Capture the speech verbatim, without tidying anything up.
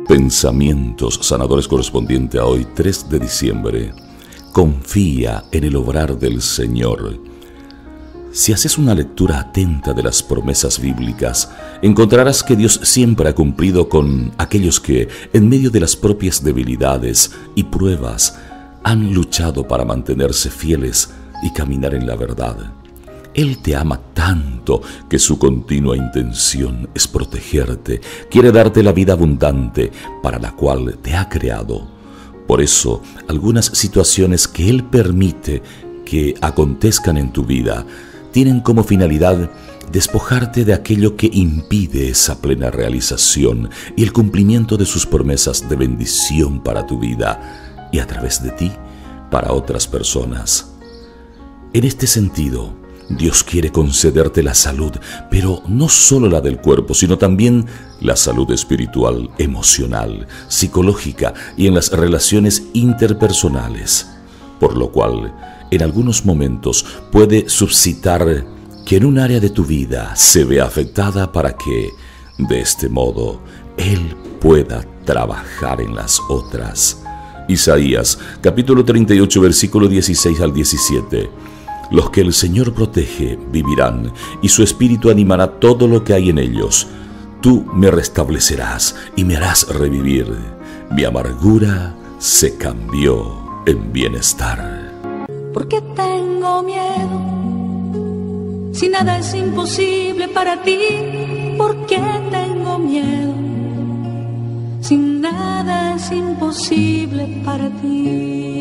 Pensamientos sanadores correspondiente a hoy, tres de diciembre. Confía en el obrar del Señor. Si haces una lectura atenta de las promesas bíblicas, encontrarás que Dios siempre ha cumplido con aquellos que, en medio de las propias debilidades y pruebas, han luchado para mantenerse fieles y caminar en la verdad. Él te ama tanto que su continua intención es protegerte, quiere darte la vida abundante para la cual te ha creado. Por eso, algunas situaciones que Él permite que acontezcan en tu vida tienen como finalidad despojarte de aquello que impide esa plena realización y el cumplimiento de sus promesas de bendición para tu vida y a través de ti para otras personas. En este sentido, Dios quiere concederte la salud, pero no solo la del cuerpo, sino también la salud espiritual, emocional, psicológica y en las relaciones interpersonales, por lo cual en algunos momentos puede suscitar que en un área de tu vida se vea afectada para que, de este modo, Él pueda trabajar en las otras. Isaías, capítulo treinta y ocho, versículo dieciséis al diecisiete. Los que el Señor protege vivirán, y su espíritu animará todo lo que hay en ellos. Tú me restablecerás y me harás revivir. Mi amargura se cambió en bienestar. ¿Por qué tengo miedo? Si nada es imposible para ti, ¿por qué tengo miedo? Si nada es imposible para ti.